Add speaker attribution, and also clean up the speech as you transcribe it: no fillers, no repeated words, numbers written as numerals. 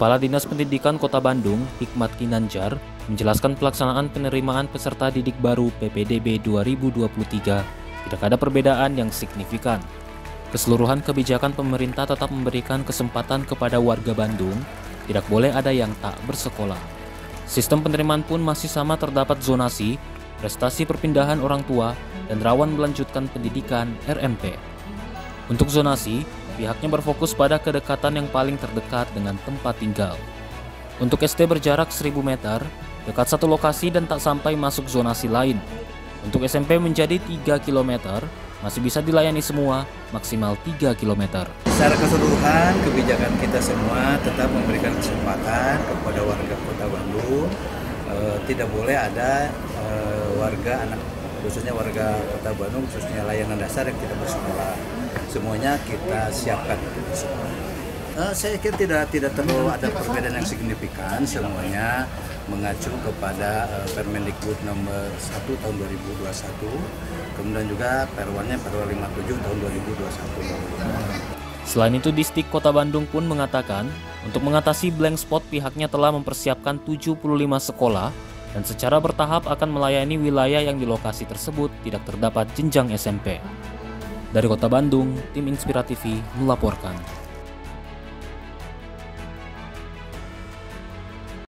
Speaker 1: Kepala Dinas Pendidikan Kota Bandung, Hikmat Kinanjar, menjelaskan pelaksanaan penerimaan peserta didik baru PPDB 2023 tidak ada perbedaan yang signifikan. Keseluruhan kebijakan pemerintah tetap memberikan kesempatan kepada warga Bandung, tidak boleh ada yang tak bersekolah. Sistem penerimaan pun masih sama, terdapat zonasi, prestasi perpindahan orang tua, dan rawan melanjutkan pendidikan RMP. Untuk zonasi, pihaknya berfokus pada kedekatan yang paling terdekat dengan tempat tinggal. Untuk SD berjarak 1000 meter, dekat satu lokasi dan tak sampai masuk zonasi lain. Untuk SMP menjadi 3 km, masih bisa dilayani semua, maksimal 3 km.
Speaker 2: Secara keseluruhan, kebijakan kita semua tetap memberikan kesempatan kepada warga Kota Bandung. Tidak boleh ada warga khususnya warga Kota Bandung, khususnya layanan dasar yang tidak bersekolah. Semuanya kita siapkan. Saya kira tidak terlalu ada perbedaan yang signifikan, semuanya mengacu kepada Permendikbud nomor 1 tahun 2021, kemudian juga Perwannya Perwa 57 tahun 2021.
Speaker 1: Selain itu, Disdik Kota Bandung pun mengatakan, untuk mengatasi blank spot pihaknya telah mempersiapkan 75 sekolah dan secara bertahap akan melayani wilayah yang di lokasi tersebut tidak terdapat jenjang SMP. Dari Kota Bandung, tim Inspira TV melaporkan.